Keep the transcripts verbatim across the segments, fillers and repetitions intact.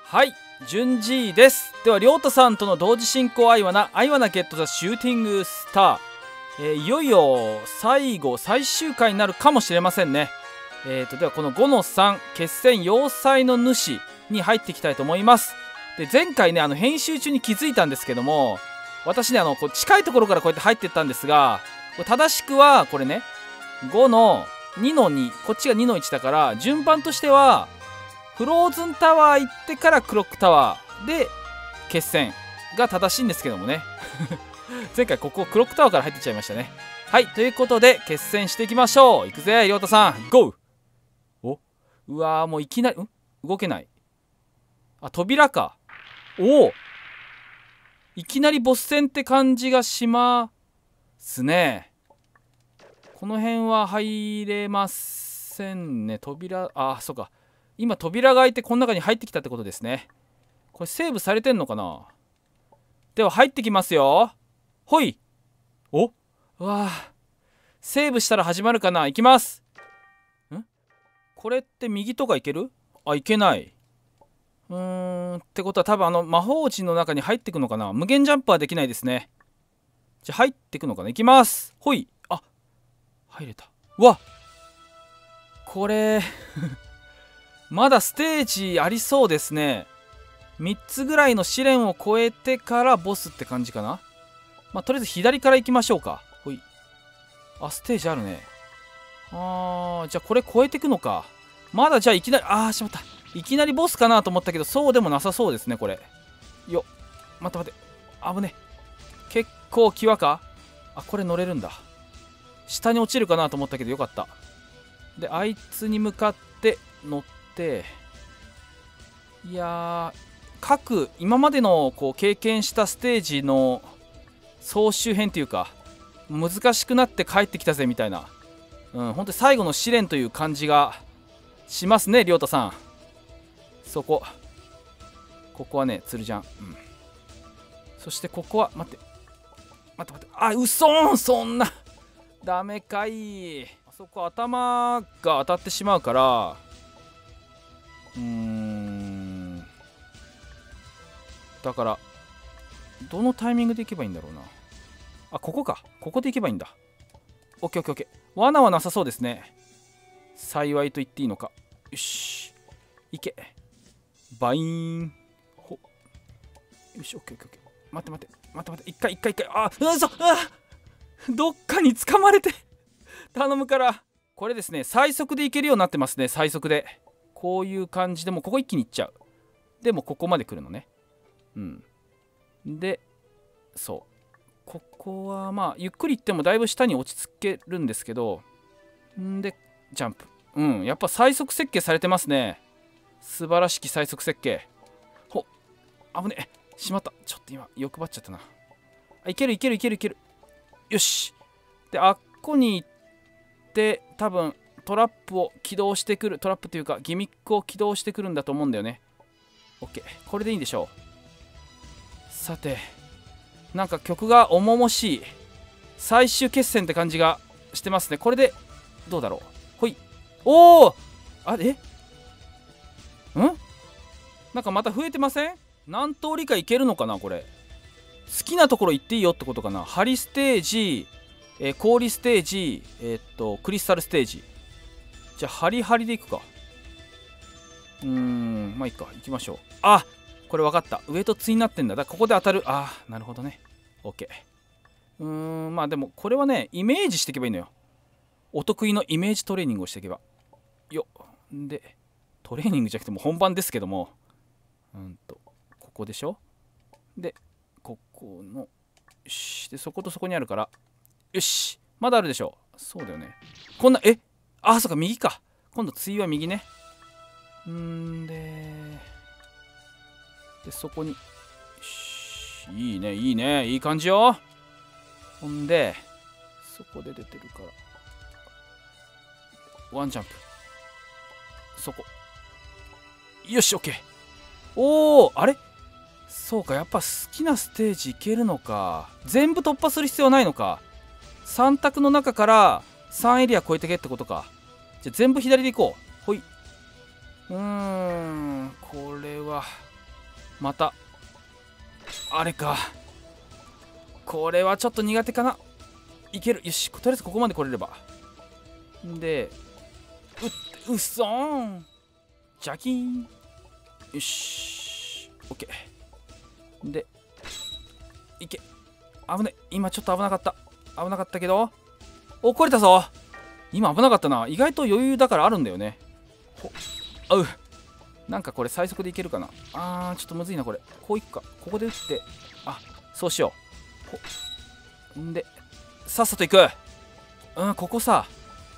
はい、順次です。では、りょうたさんとの同時進行アイワナ、アイワナゲットザシューティングスター。えー、いよいよ最後、最終回になるかもしれませんね。えーと、ではこのごのさん、決戦要塞の主に入っていきたいと思います。で、前回ね、あの、編集中に気づいたんですけども、私ね、あの、こう近いところからこうやって入っていったんですが、これ正しくは、これね、ごのにのに、こっちがにのいちだから、順番としては、フローズンタワー行ってからクロックタワーで決戦が正しいんですけどもね前回ここクロックタワーから入ってっちゃいましたね。はい、ということで決戦していきましょう。いくぜ、りょうたさん、ゴー。お、うわー、もういきなりん動けない。あ、扉か。おお、いきなりボス戦って感じがしますね。この辺は入れませんね。扉、あ、そうか、今扉が開いてこの中に入ってきたってことですね。これセーブされてんのかな。では入ってきますよ。ほい。お、うわあ、セーブしたら始まるかな。いきます。んこれって右とかいける？あ、いけない。うーん、ってことは多分あの魔法陣の中に入ってくのかな。無限ジャンプはできないですね。じゃあ入ってくのかな。いきます。ほい。あ、入れた。うわ、これまだステージありそうですね。みっつぐらいの試練を超えてからボスって感じかな。まあ、とりあえず左から行きましょうか。ほい。あ、ステージあるね。あー、じゃあこれ超えてくのか。まだじゃあいきなり、あー、しまった。いきなりボスかなと思ったけど、そうでもなさそうですね、これ。よっ。待って待って。危ね。結構際か。あ、これ乗れるんだ。下に落ちるかなと思ったけどよかった。で、あいつに向かって乗って、いやー、各今までのこう経験したステージの総集編というか、難しくなって帰ってきたぜみたいな、うん、本当に最後の試練という感じがしますね、りょうたさん。そこここはね、つるじゃん、うん、そしてここは待って待って待って、あ、うそーん、そんなダメかい。あそこ頭が当たってしまうから、うーん、だからどのタイミングで行けばいいんだろうな。あ、ここか、ここで行けばいいんだ。オッケーオッケーオッケー。罠はなさそうですね、幸いと言っていいのか。よし、行け。バイーン。ほ、よし、オッケーオッケーオッケー。待って待って待って待って、一回一回一回。あ、うそ、あ、どっかに掴まれて頼むから。これですね、最速で行けるようになってますね。最速でこういう感じで、もうここ一気に行っちゃう。でもここまで来るのね。うん。で、そう、ここはまあゆっくり行ってもだいぶ下に落ち着けるんですけど、んでジャンプ。うん、やっぱ最速設計されてますね。素晴らしき最速設計。ほ、危ねえ、しまった。ちょっと今欲張っちゃったな。あ、いけるいけるいけるいける。よし。で、あっこに行って多分トラップを起動してくる、トラップというかギミックを起動してくるんだと思うんだよね。 OK、 これでいいんでしょう。さて、なんか曲が重々しい最終決戦って感じがしてますね。これでどうだろう。ほい。おお、あれ、んなんかまた増えてません？何通りかいけるのかな。これ好きなところ行っていいよってことかな。針ステージ、えー、氷ステージ、えー、っとクリスタルステージ。じゃあ針針でいくか。うーん、まあいいか、行きましょう。あ、これ分かった、上と対になってんだ。だからここで当たる。あー、なるほどね。 OK。 うーん、まあでもこれはね、イメージしていけばいいのよ。お得意のイメージトレーニングをしていけばよ。で、トレーニングじゃなくても本番ですけども、うんとここでしょ。で、ここの、よし、でそことそこにあるから、よし、まだあるでしょ。そうだよね。こんな、え、あー、そうか、右か。今度対は右ね。んででそこに、よし、いいねいいね、いい感じよ。ほんでそこで出てるからワンジャンプ、そこ、よし、 OK。 おお、あれ、そうか、やっぱ好きなステージいけるのか。全部突破する必要ないのか。さん択の中からさんエリア超えてけってことか。じゃあ全部左で行こう。ほい。うーん、これはまたあれか。これはちょっと苦手かな。いける。よし、とりあえずここまで来れれば。でうっうっそーん。ジャキーン。よし OK でいけ。危ね。今ちょっと危なかった。危なかったけど、お、来れたぞ。今危なかったな。意外と余裕だからあるんだよね。ほあう。なんかこれ最速でいけるかな。あーちょっとむずいなこれ。こういくか。ここで打って、あ、そうしよう。ほんでさっさと行く。うん、ここさ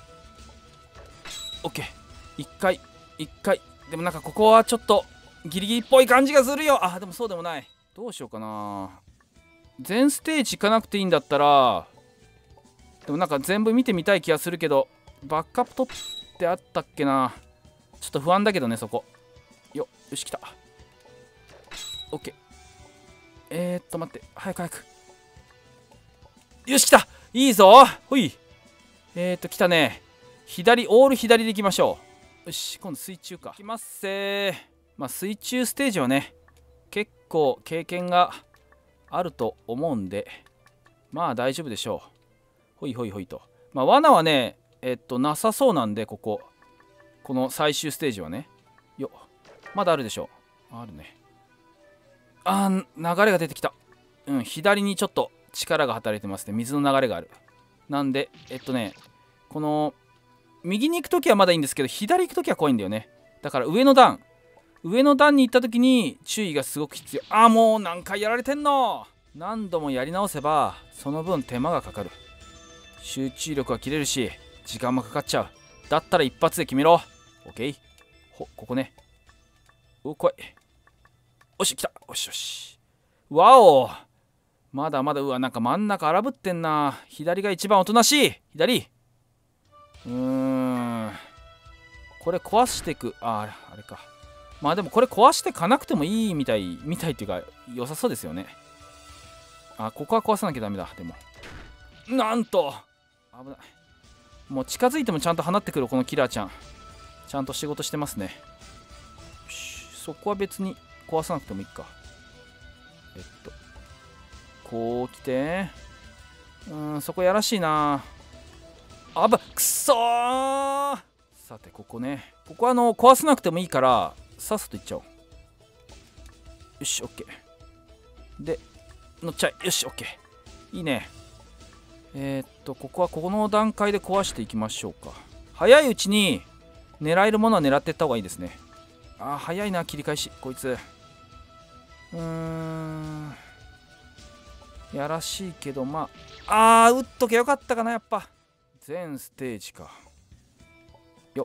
OK。 一回一回。でもなんかここはちょっとギリギリっぽい感じがするよ。あ、でもそうでもない。どうしようかな。全ステージ行かなくていいんだったら、でもなんか全部見てみたい気がするけど、バックアップ取ってあったっけな。ちょっと不安だけどね、そこ。よよし、来た。 OK。 えー、っと待って、早く早く。よし、来た。いいぞ。ほい。えー、っと来たね。左、オール左でいきましょう。よし、今度水中か。いきますせー。まあ水中ステージはね、結構経験があると思うんで、まあ大丈夫でしょう。ほいほいほいと。まあ罠はね、えっとなさそうなんで、こここの最終ステージはね。よまだあるでしょう。あるね。あー、流れが出てきた。うん、左にちょっと力が働いてますね。水の流れがある。なんでえっとね、この右に行くときはまだいいんですけど、左行くときは怖いんだよね。だから上の段上の段に行ったときに注意がすごく必要。あー、もう何回やられてんの。何度もやり直せばその分手間がかかる。集中力は切れるし時間もかかっちゃう。だったら一発で決めろ。 OK。 ほここね。お、来い。よし来た。よしよし。わお、まだまだ。うわ、なんか真ん中荒ぶってんな。左が一番おとなしい。左。うーん、これ壊していく。ああ、あれか。まあでもこれ壊してかなくてもいいみたいみたいっていうか良さそうですよね。あ、ここは壊さなきゃダメだ。でもなんと危ない。もう近づいてもちゃんと放ってくるこのキラーちゃん、ちゃんと仕事してますね。よし、そこは別に壊さなくてもいいか。えっとこう来て、うん、そこやらしいな。あばくそー。さてここね、ここはあの壊さなくてもいいからさっさといっちゃおう。よし OK で乗っちゃい。よし OK。 いいね。えー、っとここはこの段階で壊していきましょうか。早いうちに狙えるものは狙っていった方がいいですね。あー早いな切り返しこいつ。うーん、やらしいけど、まああー打っとけよかったかな。やっぱ全ステージかよ。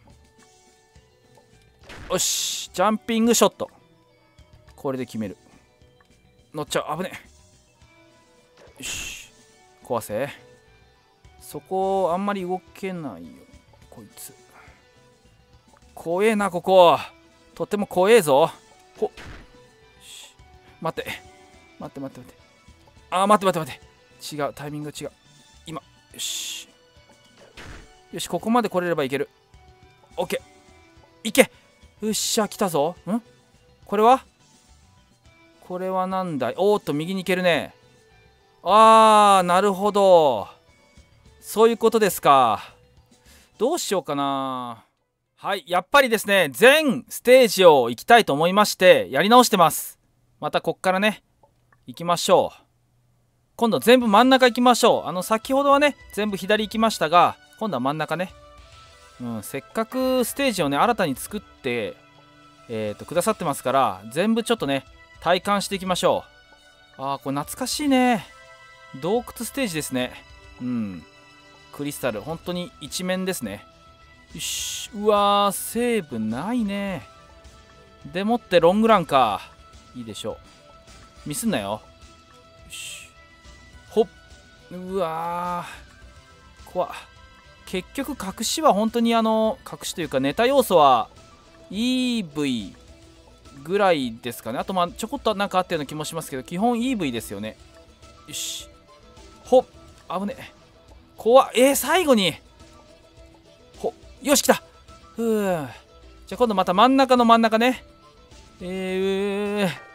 よし、ジャンピングショット、これで決める。乗っちゃう。危ねえ。よし、壊せ。そこあんまり動けないよこいつ。怖えなここ。とっても怖えぞ。ほっ、待って待って待って待って。あー待って待って待って。違う、タイミングが違う今。よしよし、ここまで来れればいける。オッケー、いけ。よっしゃ来たぞ。んこれはこれはなんだい。おーっと右に行けるね。あーなるほど、そういうことですか。どうしようかな。はい、やっぱりですね、全ステージを行きたいと思いましてやり直してます。またこっからね行きましょう。今度全部真ん中行きましょう。あの先ほどはね全部左行きましたが、今度は真ん中ね。うん、せっかくステージをね新たに作って、えー、とくださってますから、全部ちょっとね体感していきましょう。あーこれ懐かしいね。洞窟ステージですね。うん、クリスタル本当に一面ですね。よし、うわーセーブないね。でもってロングランか。いいでしょう、ミスんなよ。よし、ほっ、うわー怖っ。結局隠しは本当にあの隠しというかネタ要素は イーブイ ぐらいですかね。あとまあちょこっとなんかあったような気もしますけど、基本 イーブイ ですよね。よし、ほっ、危ねえ、怖っ。えー、最後にほっ、よし来た。ふう、じゃあ今度また真ん中の真ん中ね。えー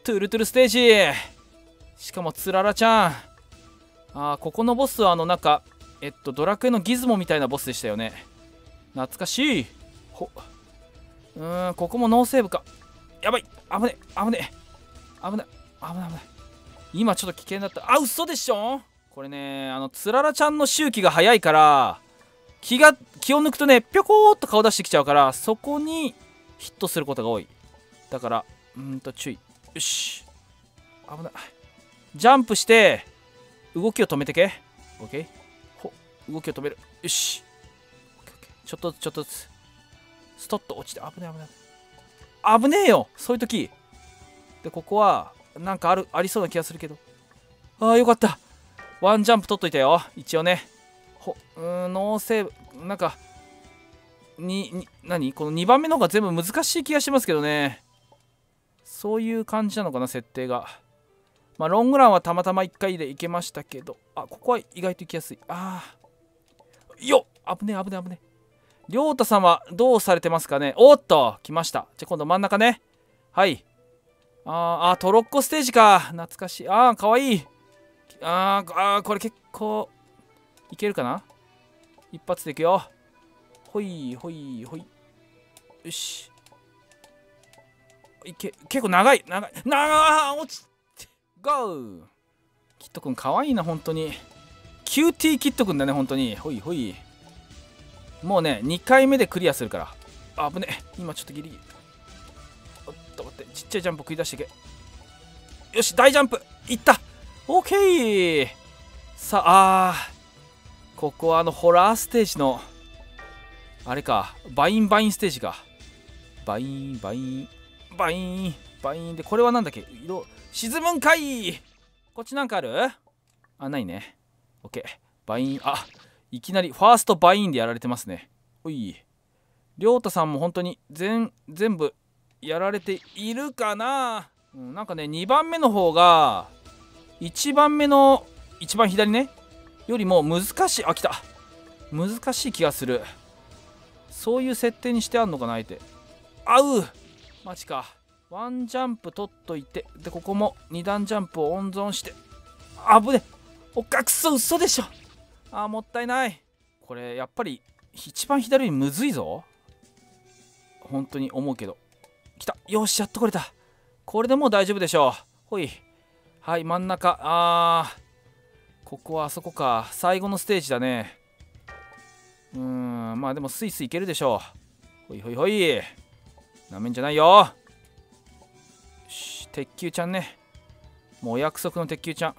トゥルトゥルステージ。しかもつららちゃん。あー、ここのボスはあのなんかえっとドラクエのギズモみたいなボスでしたよね。懐かしい。ほうーん、ここもノーセーブか。やばい、危ね危ね危ない危ない危ない。今ちょっと危険だった。あ、嘘でしょ。これね、あのつららちゃんの周期が早いから気が気を抜くとね、ぴょこーっと顔出してきちゃうから、そこにヒットすることが多い。だからうーんと注意。よし、危ない。ジャンプして動きを止めてけ。 OK。 ほ、動きを止める。よし、 OK OK。 ちょっとずつちょっとずつストッと落ちて。危ねえ危ねえ危ねえよ、そういう時で。ここはなんかあるありそうな気がするけど。ああ、よかった。ワンジャンプ取っといたよ一応ね。ほうーん、ノーセーブ。なんかにに何このにばんめの方が全部難しい気がしますけどね。そういう感じなのかな、設定が。まあロングランはたまたまいっかいでいけましたけど、あ、ここは意外と行きやすい。ああ、よっ、危ねえ危ねえ危ねえ。りょうたさんはどうされてますかね。おっと来ました。じゃあ今度真ん中ね。はい。あーあー、トロッコステージか。懐かしい。ああ、かわいい。あーあー、これ結構いけるかな。一発でいくよ。ほいほいほい。よし、いけ。結構長い長い長い。落ちゴー。キットくんかわいいな本当に。キューティーキットくんだね本当に。ほいほい。もうねにかいめでクリアするから。あぶねえ、今ちょっとギリギリ。おっと待って、ちっちゃいジャンプ繰り出していけ。よし、大ジャンプいった。オーケー。さあ、あここはあのホラーステージのあれか。バインバインステージか。バインバインバインバインで、これはなんだっけ。色沈むんかい。こっちなんかある？あ、ないね。オッケー。バイン、あ、いきなりファーストバインでやられてますね。おい、りょうたさんも本当に全全部やられているかな。うん、なんかねにばんめの方がいちばんめの一番左ねよりも難しい。あ、来た。難しい気がする。そういう設定にしてあんのかな、相手。あう、マジか。ワンジャンプ取っといて、でここもに段ジャンプを温存して。あぶね。おかくそ、嘘でしょ。あー、もったいない。これやっぱり一番左にむずいぞ本当に思うけど。来た。よし、やっとこれた。これでもう大丈夫でしょう。ほい。はい、真ん中。あー、ここはあそこか。最後のステージだね。うーん、まあでもスイスいけるでしょう。ほいほいほい。なめんじゃないよ。よし、鉄球ちゃんね。もうお約束の鉄球ちゃん。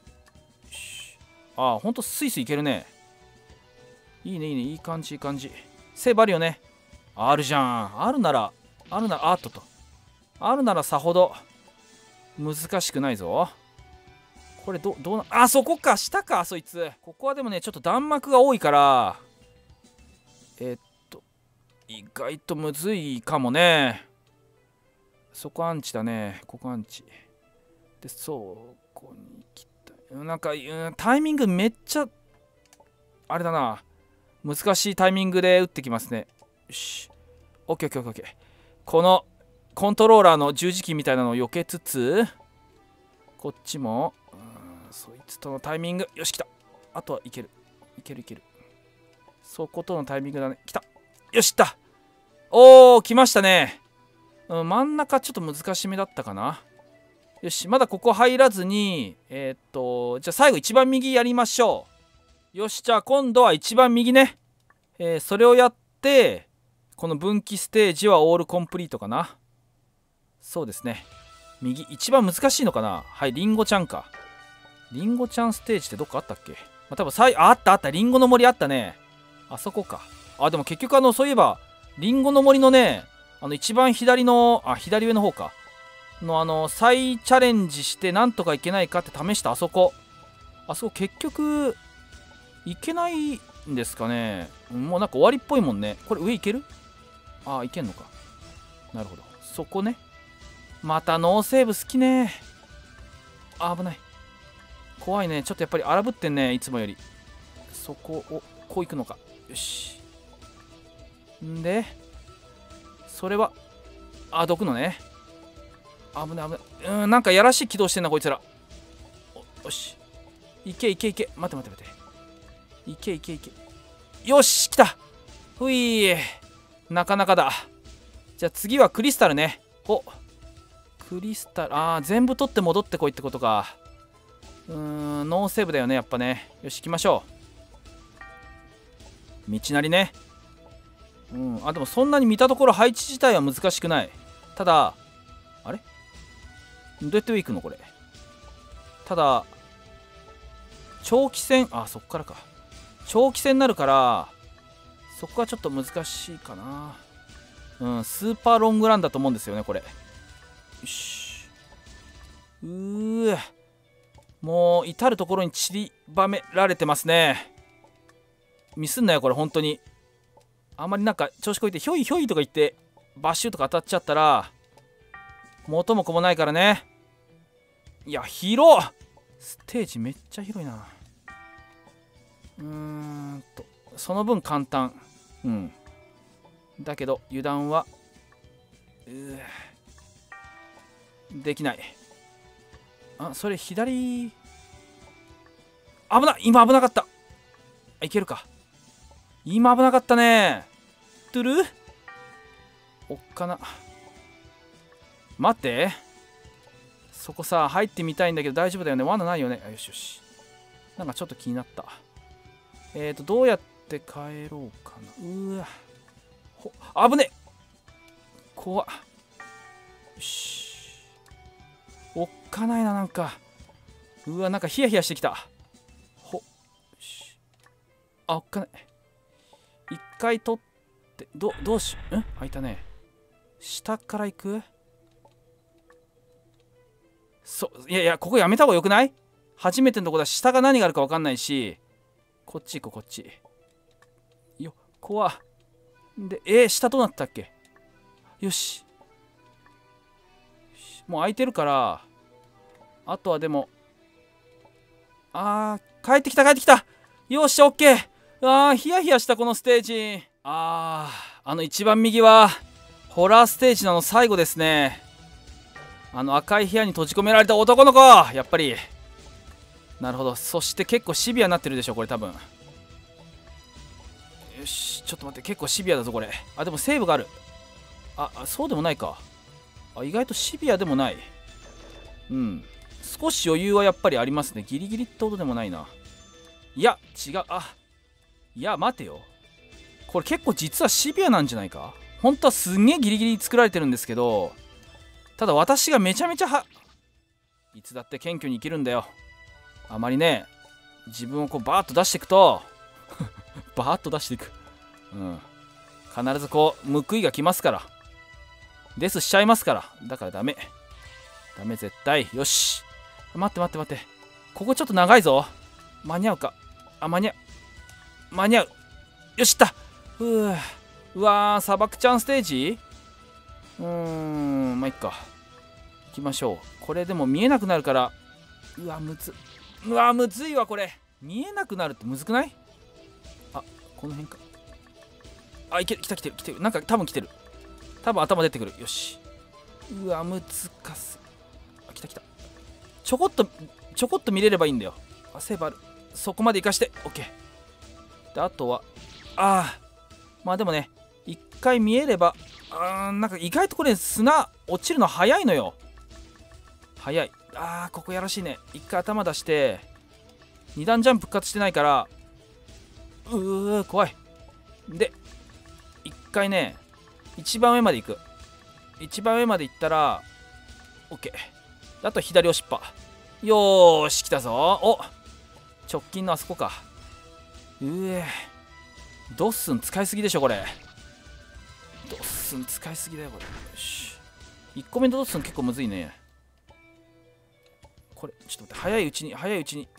ああ、ほんとスイスいけるね。いいねいいね、いい感じいい感じ。セーブあるよね。あるじゃん。あるならあるならあっととあるならさほど難しくないぞ。これどどうな、あそこか、下かそいつ。ここはでもねちょっと弾幕が多いからえー、っと意外とむずいかもね。そこアンチだね。ここアンチで、そこに来た。なんか、うん、タイミングめっちゃあれだな。難しいタイミングで打ってきますね。よし、オッケーオッケーオッケー。このコントローラーの十字キーみたいなのを避けつつ、こっちもうんそいつとのタイミング。よし、来た。あとはいけるいけるいける。そことのタイミングだね。来た。よし、来た。おー、来ましたね。うん、真ん中ちょっと難しめだったかな。よし、まだここ入らずに、えー、っとじゃあ最後一番右やりましょう。よし、じゃあ今度は一番右ね。えー、それをやってこの分岐ステージはオールコンプリートかな。そうですね。右一番難しいのかな。はい、リンゴちゃんか。リンゴちゃんステージってどっかあったっけ。まあ、多分さいああったあった。リンゴの森あったね。あそこか。あ、でも結局あのそういえばリンゴの森のね、あの一番左のあ左上の方かのあの再チャレンジしてなんとかいけないかって試したあそこ。あそこ結局いけないんですかね。もうなんか終わりっぽいもんね。これ上いける。ああ、いけんのか。なるほど。そこね。またノーセーブ好きね。あ、危ない。怖いね。ちょっとやっぱり荒ぶってんね、いつもより。そこをこういくのか。よし。んでそれはあ、どくのね。 危ない危ない。うん、なんかやらしい起動してんなこいつら。よし、いけいけいけ。待って待って待って、いけいけいけ。よし来た。ふい、なかなかだ。じゃあ次はクリスタルね。お、クリスタル、あー全部取って戻ってこいってことか。うーん、ノーセーブだよねやっぱね。よし行きましょう。道なりね。うん、あでもそんなに見たところ配置自体は難しくない。ただあれどうやって上行くのこれ。ただ長期戦、あそっからか。長期戦になるからそこはちょっと難しいかな。うん、スーパーロングランだと思うんですよねこれ。よし、うー、もう至る所に散りばめられてますね。ミスんなよこれ本当に。あんまりなんか調子こいてひょいひょいとか言ってバッシュとか当たっちゃったら元も子もないからね。いや広っ、ステージめっちゃ広いな。うーんとその分簡単。うんだけど油断はうできない。あそれ左、危ない、今危なかった。あいけるか。今危なかったね。トゥルーおっかな。待って、そこさ入ってみたいんだけど大丈夫だよね。罠ないよね。よしよし、なんかちょっと気になった。えーとどうやって帰ろうかな。うわほ危ねえ、怖っ。よし、おっかないななんか。うわなんかヒヤヒヤしてきた。ほよし、あおっかない。一回取ってどどうしよう。ん開いたね。下から行く。そういやいやここやめた方がよくない？初めてのとこだし下が何があるか分かんないし。こっち行こうこっち。よ怖っ。でえー、下どうなったっけ。よしもう空いてるからあとはでもあー帰ってきた帰ってきた。よしオッケー。あーヒヤヒヤしたこのステージ。あーあの一番右はホラーステージの最後ですね。あの赤い部屋に閉じ込められた男の子、やっぱりなるほど。そして結構シビアになってるでしょこれ多分。よしちょっと待って、結構シビアだぞこれ。あでもセーブがある。あそうでもないか。あ意外とシビアでもない。うん少し余裕はやっぱりありますね。ギリギリってことでもないな。いや違う。あいや待てよ、これ結構実はシビアなんじゃないか。本当はすんげえギリギリ作られてるんですけど、ただ私がめちゃめちゃはいつだって謙虚に生きるんだよ。あまりね自分をこうバーッと出していくとバーッと出していく、うん必ずこう報いが来ますから、デスしちゃいますから。だからダメダメ絶対。よし待って待って待って、ここちょっと長いぞ。間に合うか。あ間に合う間に合う。よしいった。うーうわー砂漠ちゃんステージ。うーんまあいっか、行きましょう。これでも見えなくなるから。うわむずうわむずいわこれ。見えなくなるってむずくない？あこの辺か。あいける、来た来てる来てる。なんか多分来てる。多分頭出てくる。よしうわ難す。あ来た来た。ちょこっとちょこっと見れればいいんだよ。あセーブある。そこまで行かして OK で、あとはああまあでもね一回見えれば、あーなんか意外とこれ砂落ちるの早いのよ。早い。あーここやらしいね。一回頭出して二段ジャンプ復活してないから、うー怖い。で一回ね一番上まで行く。一番上まで行ったら OK。 あと左押しっぱ。よーし来たぞ。お直近のあそこか。うえドッスン使いすぎでしょこれ。ドッスン使いすぎだよこれ。よしいっこめのドッスン結構むずいねこれ。ちょっと待って、早いうちに早いうちに。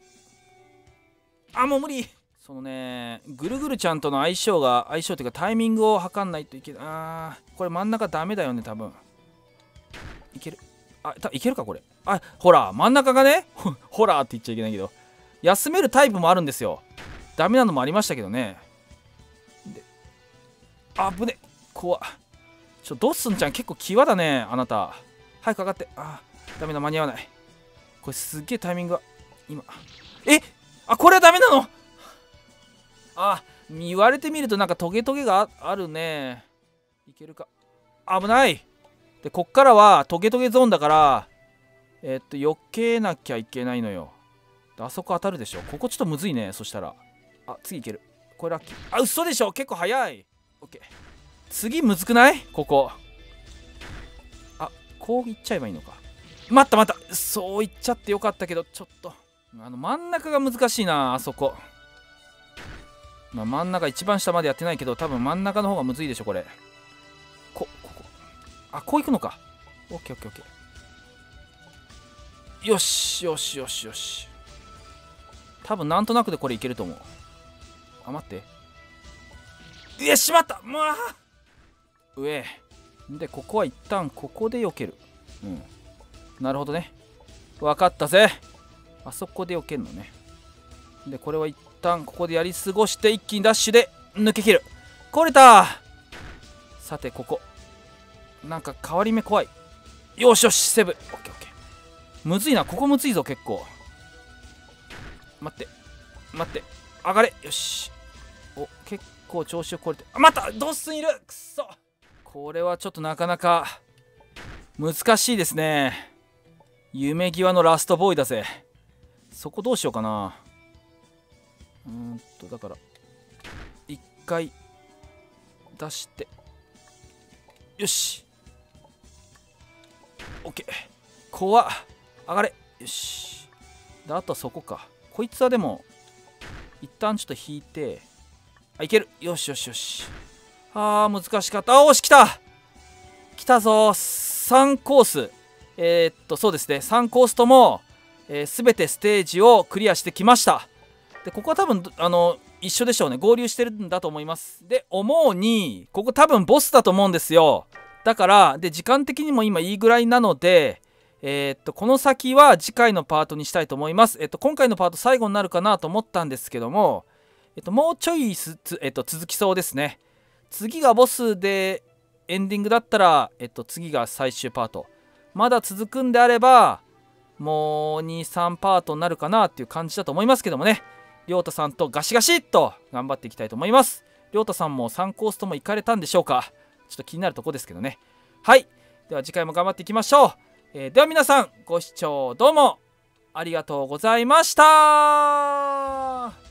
あもう無理。そのねぐるぐるちゃんとの相性が相性っていうかタイミングを測んないといけない。あーこれ真ん中ダメだよね多分。いける。あたいけるかこれ。あほら真ん中がねほらって言っちゃいけないけど休めるタイプもあるんですよ。ダメなのもありましたけどね。であぶね怖っ。ちょドッスンちゃん結構際だねあなた。 早く上がって。あーダメだ、間に合わない。これすっげえタイミングが今、えあこれはダメなの。あ言われてみるとなんかトゲトゲが あ, あるね。いけるか。危ない。でこっからはトゲトゲゾーンだからえー、っと避けなきゃいけないのよ。あそこ当たるでしょ。ここちょっとむずいね。そしたらあ次いける。これラッキー。あ嘘でしょ。結構早い。オッケー。次むずくない？ここあこういっちゃえばいいのか。待った待った。そういっちゃってよかったけどちょっとあの真ん中が難しいな。あそこ、まあ、真ん中一番下までやってないけど多分真ん中の方がむずいでしょこれ。こここあこういくのか。オッケーオッケーオッケー。よしよしよしよし。多分なんとなくでこれいけると思う。あ待って。いやしまった。まあ上でここは一旦ここで避ける。うんなるほどね。分かったぜ。あそこで避けるのね。でこれは一旦ここでやり過ごして一気にダッシュで抜け切る。これた。さてここなんか変わり目怖い。よしよしセブ。オッケーオッケー。むずいな。ここむずいぞ結構。待って待って上がれ。よしお結構調子をこれて。あまたドッスンいる。くそこれはちょっとなかなか難しいですね。夢際のラストボーイだぜ。そこどうしようかな。うーんとだから一回出してよし OK。 怖っ上がれ。よしであとはそこか。こいつはでも一旦ちょっと引いてあいける。よしよしよし。あー難しかった。あおし来た来たぞ。さんコースえー、っとそうですねさんコースとも、えー、全てステージをクリアしてきました。でここは多分あの一緒でしょうね。合流してるんだと思います。で思うにここ多分ボスだと思うんですよ。だからで時間的にも今いいぐらいなのでえー、っとこの先は次回のパートにしたいと思います。えっと今回のパート最後になるかなと思ったんですけども、えっともうちょいすつ、えっと、続きそうですね。次がボスでエンディングだったら、えっと、次が最終パート。まだ続くんであればもうにさんパートになるかなっていう感じだと思いますけどもね。りょうたさんとガシガシっと頑張っていきたいと思います。りょうたさんもさんコースとも行かれたんでしょうか。ちょっと気になるとこですけどね。はいでは次回も頑張っていきましょう。えー、では皆さんご視聴どうもありがとうございました。